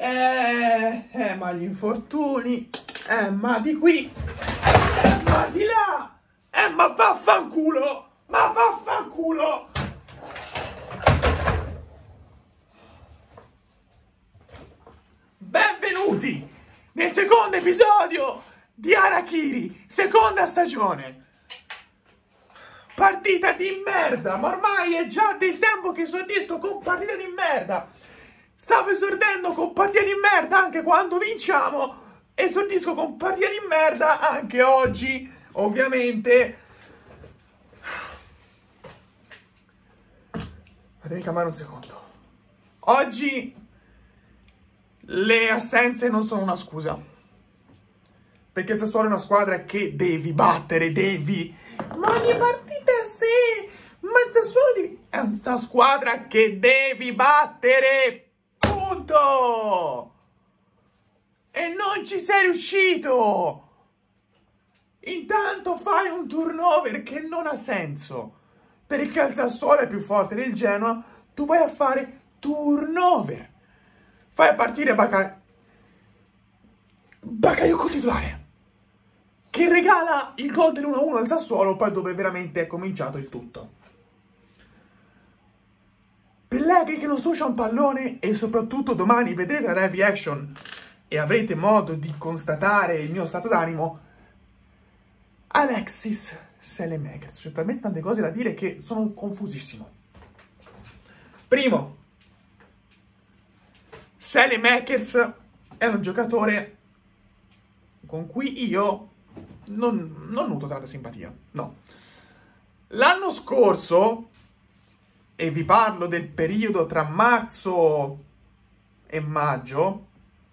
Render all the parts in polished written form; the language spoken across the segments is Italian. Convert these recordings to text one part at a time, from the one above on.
Ma gli infortuni, ma di qui, ma di là, ma vaffanculo, ma vaffanculo. Benvenuti nel secondo episodio di Harakiri, seconda stagione. Partita di merda, ma ormai è già del tempo che esordisco con partite di merda. Stavo esordendo con partite di merda anche quando vinciamo. Esordisco con partite di merda anche oggi, ovviamente. Fatemi calmare un secondo. Oggi le assenze non sono una scusa. Perché il Sassuolo è una squadra che devi battere, devi. Ma ogni partita sì! Ma il Sassuolo è una squadra che devi battere! Punto! E non ci sei riuscito! Intanto fai un turnover che non ha senso. Perché il Sassuolo è più forte del Genoa, tu vai a fare turnover. Fai partire Bakayoko titolare, che regala il gol dell'1-1 al Sassuolo, poi dove veramente è cominciato il tutto. Pellegrini che non struscia un pallone, e soprattutto domani vedrete la live reaction e avrete modo di constatare il mio stato d'animo. Alexis Saelemaekers, c'è talmente tante cose da dire che sono confusissimo. Primo, Saelemaekers è un giocatore con cui io non nutro tanta simpatia, no. L'anno scorso, e vi parlo del periodo tra marzo e maggio,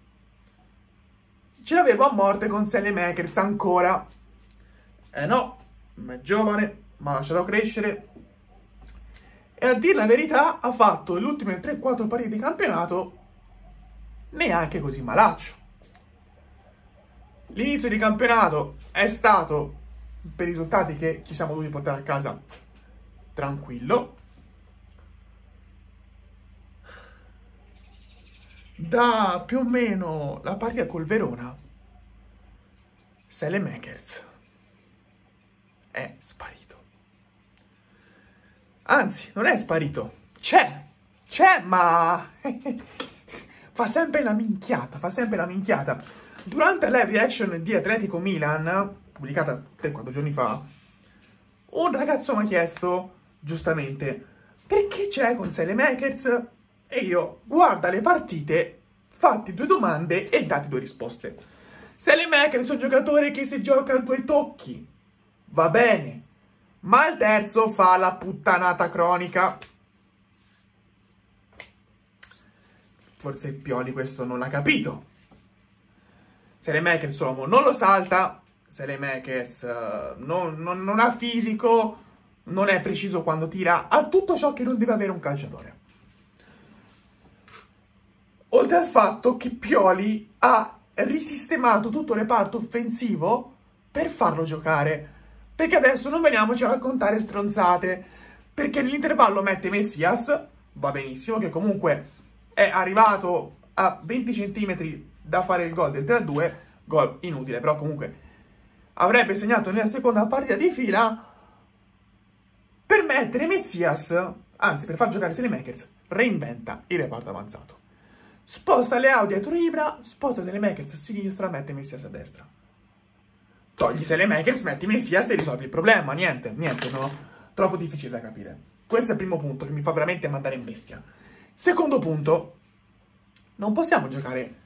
ce l'avevo a morte con Saelemaekers ancora. No, ma è giovane, ma ha lasciato crescere. E a dir la verità ha fatto le ultime 3-4 partite di campionato neanche così malaccio. L'inizio di campionato è stato, per i risultati che ci siamo dovuti portare a casa, tranquillo. Da più o meno la partita col Verona, Saelemaekers è sparito. Anzi, non è sparito. C'è, ma fa sempre la minchiata, Durante la live reaction di Atletico Milan, pubblicata 3-4 giorni fa, un ragazzo mi ha chiesto, giustamente, perché ce l'hai con Saelemaekers? E io, guarda le partite, fatti 2 domande e dati 2 risposte. Saelemaekers è un giocatore che si gioca a 2 tocchi, va bene, ma il terzo fa la puttanata cronica. Forse Pioli questo non l'ha capito. Saelemaekers uomo non lo salta, Saelemaekers non ha fisico, non è preciso quando tira, ha tutto ciò che non deve avere un calciatore. Oltre al fatto che Pioli ha risistemato tutto il reparto offensivo per farlo giocare. Perché adesso non veniamoci a raccontare stronzate. Perché nell'intervallo mette Messias, va benissimo, che comunque è arrivato a 20 cm da fare il gol del 3-2, gol inutile, però comunque avrebbe segnato nella seconda partita di fila, per mettere Messias, anzi per far giocare Saelemaekers, reinventa il reparto avanzato. Sposta Leao dietro Ibra, sposta Saelemaekers a sinistra, mette Messias a destra. Togli Saelemaekers, metti Messias e risolvi il problema. Niente, no? Troppo difficile da capire. Questo è il primo punto che mi fa veramente mandare in bestia. Secondo punto, non possiamo giocare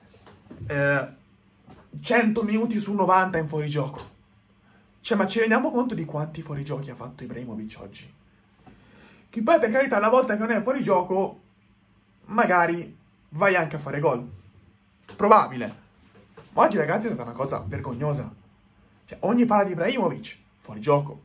100 minuti su 90 in fuorigioco. Cioè, ma ci rendiamo conto di quanti fuorigiochi ha fatto Ibrahimovic oggi? Che poi, per carità, una volta che non è fuorigioco, magari vai anche a fare gol. Probabile. Ma oggi, ragazzi, è stata una cosa vergognosa. Cioè, ogni palla di Ibrahimovic, fuorigioco.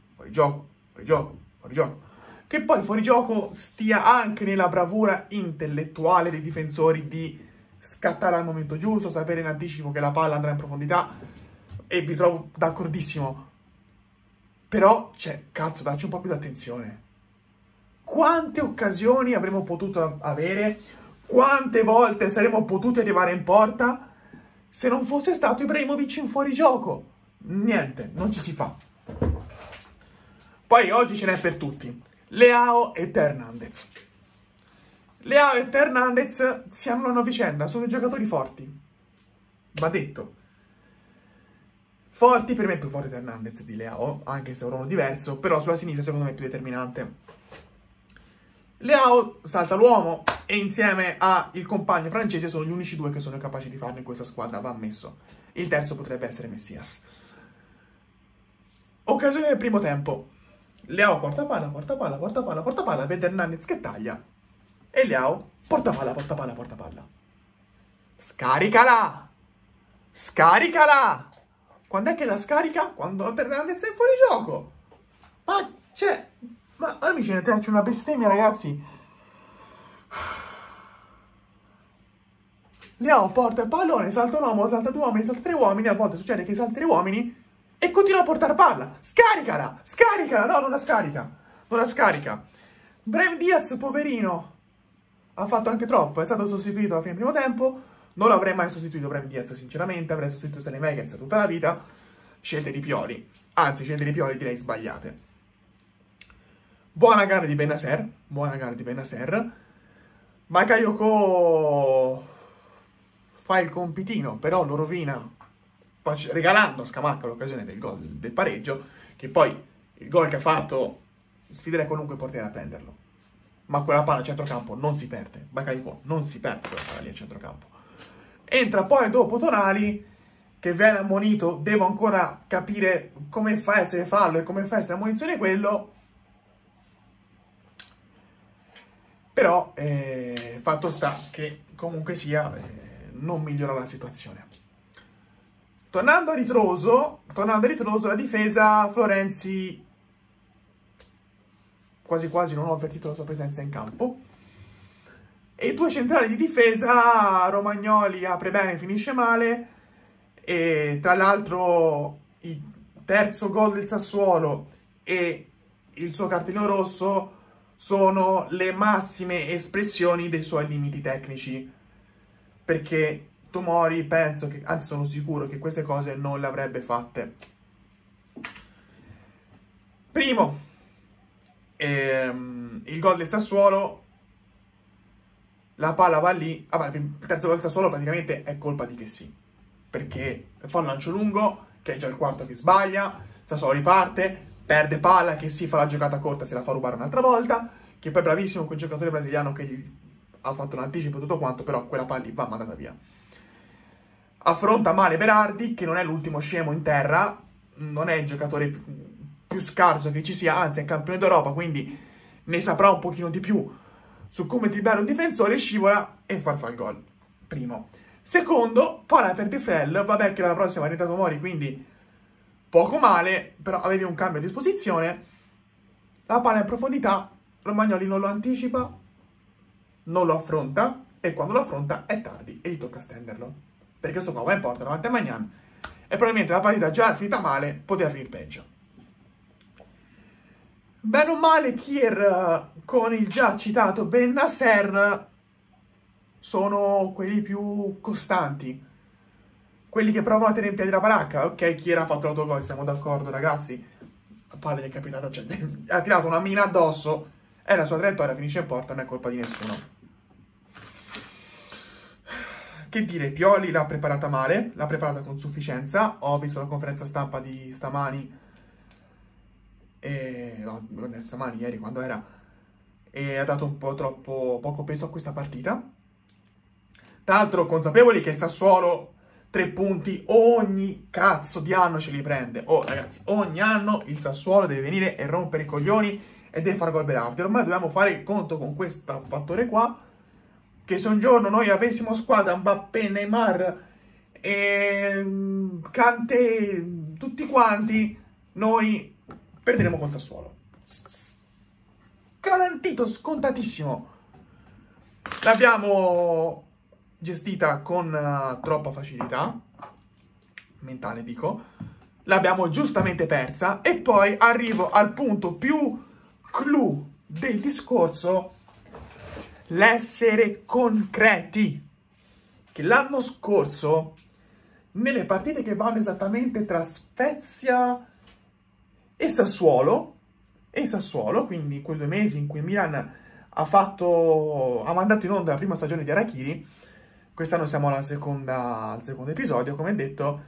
Che poi il fuorigioco stia anche nella bravura intellettuale dei difensori di scattare al momento giusto, sapere in anticipo che la palla andrà in profondità, e vi trovo d'accordissimo. Però, cioè, cazzo, dacci un po' più d'attenzione. Quante occasioni avremmo potuto avere quante volte saremmo potuti arrivare in porta se non fosse stato Ibrahimovic in fuorigioco? Niente, non ci si fa. Poi oggi ce n'è per tutti. Leao e Theo Hernandez. Leao e Theo Hernandez si amano a vicenda, sono giocatori forti. Va detto. Forti, per me è più forte Theo Hernandez di Leao, anche se è un ruolo diverso, però sulla sinistra secondo me è più determinante. Leao salta l'uomo e insieme al compagno francese sono gli unici due che sono capaci di farlo in questa squadra, va ammesso. Il terzo potrebbe essere Messias. Occasione del primo tempo. Leao porta palla, vede Hernandez che taglia. E Leao porta palla. Scaricala! Scaricala! Quando è che la scarica? Quando Hernandez è fuori gioco. Ma amici, ne traccio una bestemmia, ragazzi. Leao porta il pallone, salta un uomo, salta due uomini, salta tre uomini. A volte succede che salta tre uomini e continua a portare palla. Scaricala! Scaricala! No, non la scarica. Non la scarica. Brahim Diaz, poverino, ha fatto anche troppo. È stato sostituito alla fine del primo tempo. Non l'avrei mai sostituito Brahim Diaz, sinceramente. Avrei sostituito Saelemaekers tutta la vita. Scelte di Pioli. Anzi, scelte di Pioli direi sbagliate. Buona gara di Bennacer. Bakayoko fa il compitino, però lo rovina regalando a Scamacca l'occasione del gol del pareggio, che poi il gol che ha fatto sfiderei qualunque portiere a prenderlo. Ma quella palla a centrocampo non si perde. Bakayoko non si perde quella palla lì a centrocampo. Entra poi dopo Tonali, che viene ammonito. Devo ancora capire come fa a essere fallo e come fa a essere ammonizione quello. Però fatto sta che comunque sia non migliora la situazione. Tornando a ritroso, la difesa, Florenzi quasi quasi non ho avvertito la sua presenza in campo. E i due centrali di difesa, Romagnoli apre bene, finisce male. E tra l'altro il terzo gol del Sassuolo e il suo cartellino rosso sono le massime espressioni dei suoi limiti tecnici, perché Tomori penso che, anzi sono sicuro che queste cose non le avrebbe fatte. Primo, il gol del Sassuolo, la palla va lì. Vabbè, il terzo gol del Sassuolo praticamente è colpa di Kessie, perché fa un lancio lungo, che è già il quarto che sbaglia, Sassuolo riparte, perde palla, che si fa la giocata corta, se la fa rubare un'altra volta, che poi è bravissimo quel giocatore brasiliano che gli ha fatto l'anticipo e tutto quanto, però quella palla lì va mandata via. Affronta male Berardi, che non è l'ultimo scemo in terra, non è il giocatore più scarso che ci sia, anzi è campione d'Europa, quindi ne saprà un pochino di più su come driblare un difensore, scivola e fa il gol. Primo. Secondo, palla per De Frel, vabbè che la prossima è rientrato Tomori, quindi poco male, però avevi un cambio a disposizione. La palla in profondità, Romagnoli non lo anticipa, non lo affronta, e quando lo affronta è tardi e gli tocca stenderlo, perché questo qua va in porta davanti a Maignan e probabilmente la partita già finita male, poteva finire peggio. Bene o male, Kier con il già citato Bennacer sono quelli più costanti, quelli che provano a tenere in piedi la baracca. Ok, Kier ha fatto l'autogol, siamo d'accordo ragazzi, la palla gli è capitata, cioè, ha tirato una mina addosso, è la sua traiettoria, finisce in porta, non è colpa di nessuno. Che dire, Pioli l'ha preparata male, l'ha preparata con sufficienza. Ho visto la conferenza stampa di stamani, stamani, ieri quando era, e ha dato un po' troppo poco peso a questa partita. Tra l'altro consapevoli che il Sassuolo 3 punti ogni cazzo di anno ce li prende. Oh ragazzi, ogni anno il Sassuolo deve venire e rompere i coglioni e deve fare gol Berardi. Ormai dobbiamo fare il conto con questo fattore qua, che se un giorno noi avessimo squadra Mbappé, Neymar e Kanté, tutti quanti, noi perderemo col Sassuolo. Garantito, scontatissimo. L'abbiamo gestita con troppa facilità, mentale dico, l'abbiamo giustamente persa, e poi arrivo al punto più clou del discorso. l'essere concreti. Che l'anno scorso, nelle partite che vanno esattamente tra Spezia e Sassuolo, quindi quei 2 mesi in cui il Milan ha mandato in onda la prima stagione di Harakiri, quest'anno siamo al secondo episodio, come detto.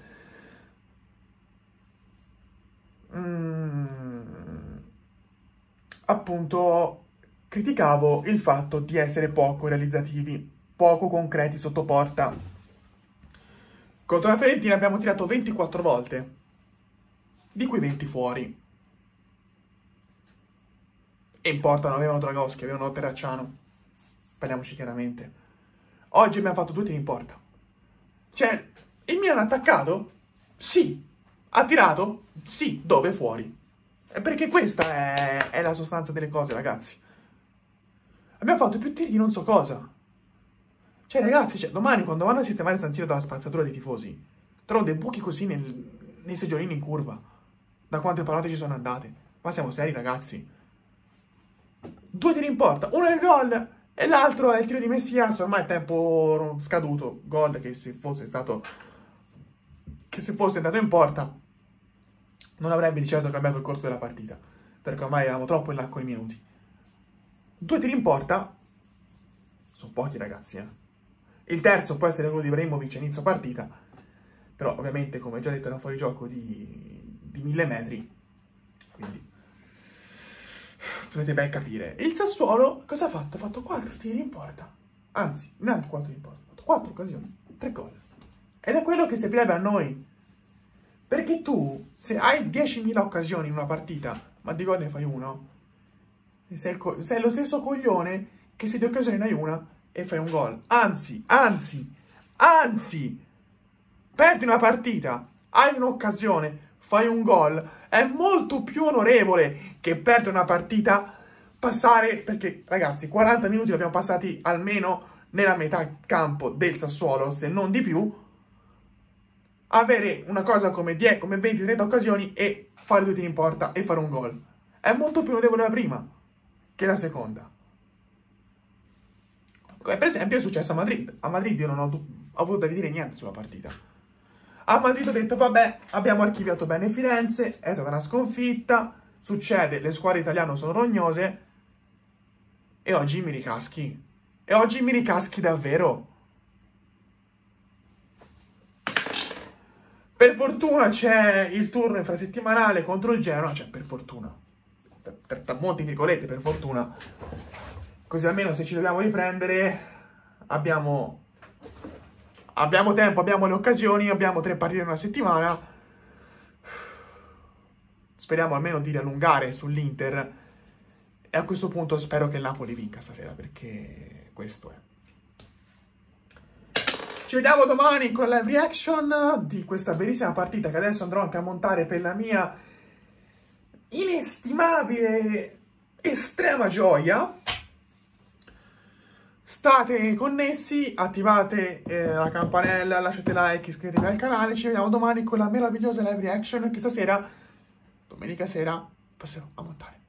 Appunto, criticavo il fatto di essere poco realizzativi, poco concreti sotto porta. Contro la Fiorentina abbiamo tirato 24 volte, di cui 20 fuori. E in porta non avevano Dragoschi, avevano Terracciano. Parliamoci chiaramente. Oggi abbiamo fatto 2 tiri in porta. Cioè, il Milan ha attaccato? Sì. Ha tirato? Sì. Dove? Fuori. Perché questa è la sostanza delle cose, ragazzi. Abbiamo fatto più tiri di non so cosa. Cioè, ragazzi, domani quando vanno a sistemare San Siro dalla spazzatura dei tifosi, trovano dei buchi così nei seggiolini in curva. Da quante parate ci sono andate. Ma siamo seri, ragazzi. 2 tiri in porta, uno è il gol e l'altro è il tiro di Messias, ormai è tempo scaduto, gol che se fosse andato in porta non avrebbe di certo cambiato il corso della partita, perché ormai eravamo troppo in là con i minuti. 2 tiri in porta sono pochi, ragazzi, eh. Il terzo può essere quello di Ibrahimovic a inizio partita, però ovviamente, come già detto, era fuori gioco di 1000 metri, quindi potete ben capire. Il Sassuolo cosa ha fatto? Ha fatto 4 tiri in porta. Anzi, neanche 4 tiri in porta. Ha fatto 4 occasioni, 3 gol. Ed è quello che servirebbe a noi. Perché tu, se hai 10.000 occasioni in una partita, ma di gol ne fai uno, sei lo stesso coglione che se di occasioni ne hai una e fai un gol. Anzi, perdi una partita, hai un'occasione, fai un gol, è molto più onorevole che perdere una partita, passare, perché ragazzi 40 minuti li abbiamo passati almeno nella metà campo del Sassuolo, se non di più, avere una cosa come 20-30 occasioni e fare 2 tiri in porta e fare un gol. È molto più onorevole la prima che la seconda. Per esempio è successo a Madrid. A Madrid io non ho avuto da dire niente sulla partita. A Madrid ho detto, vabbè, abbiamo archiviato bene Firenze, è stata una sconfitta, succede, le squadre italiane sono rognose, e oggi mi ricaschi. E oggi mi ricaschi davvero. Per fortuna c'è il turno infrasettimanale contro il Genoa, cioè per fortuna, tra molte virgolette per fortuna, così almeno se ci dobbiamo riprendere abbiamo tempo, abbiamo le occasioni, abbiamo 3 partite in una settimana. Speriamo almeno di allungare sull'Inter e a questo punto spero che il Napoli vinca stasera, perché questo è. Ci vediamo domani con la live reaction di questa bellissima partita che adesso andrò anche a montare per la mia inestimabile, estrema gioia. State connessi, attivate la campanella, lasciate like, iscrivetevi al canale. Ci vediamo domani con la meravigliosa live reaction che stasera, domenica sera, passerò a montare.